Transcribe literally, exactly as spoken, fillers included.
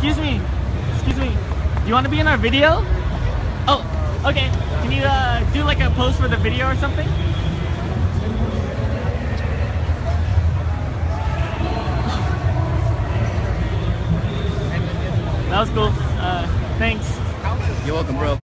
excuse me. Excuse me. Do you want to be in our video? Oh, okay. Can you uh, do like a post for the video or something? That was cool. Uh, thanks. You're welcome, bro.